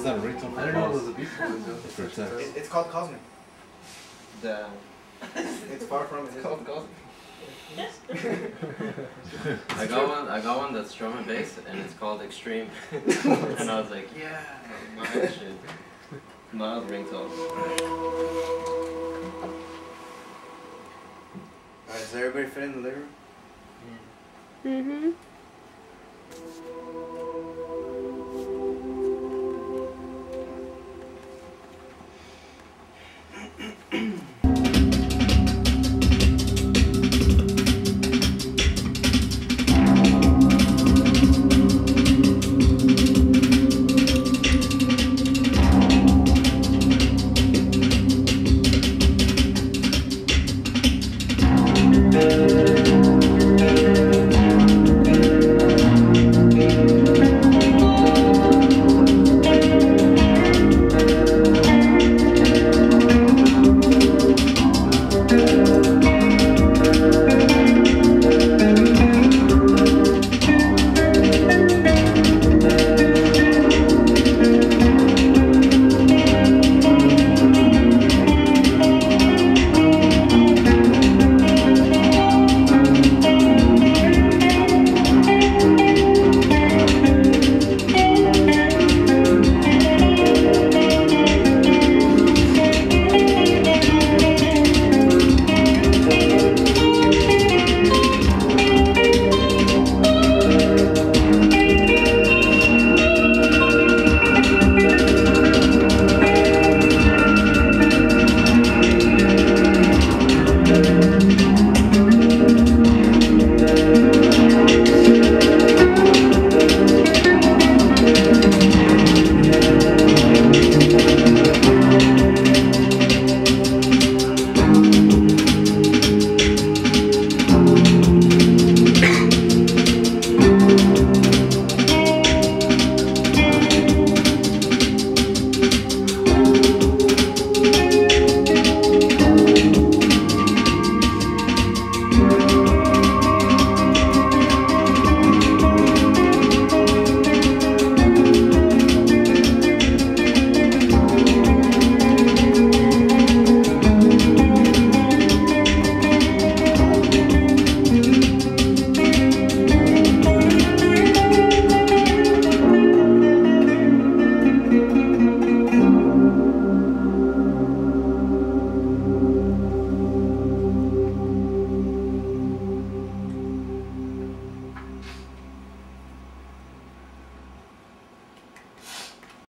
Is that a ringtone? I don't know. It was a beat for text. It's called Cosmic. Damn. It's far from it. It's called Cosmic. I got one that's drum and bass, and it's called Extreme. And I was like, yeah, my shit. Mild ringtone. Alright, does everybody fit in the living room? Mm-hmm.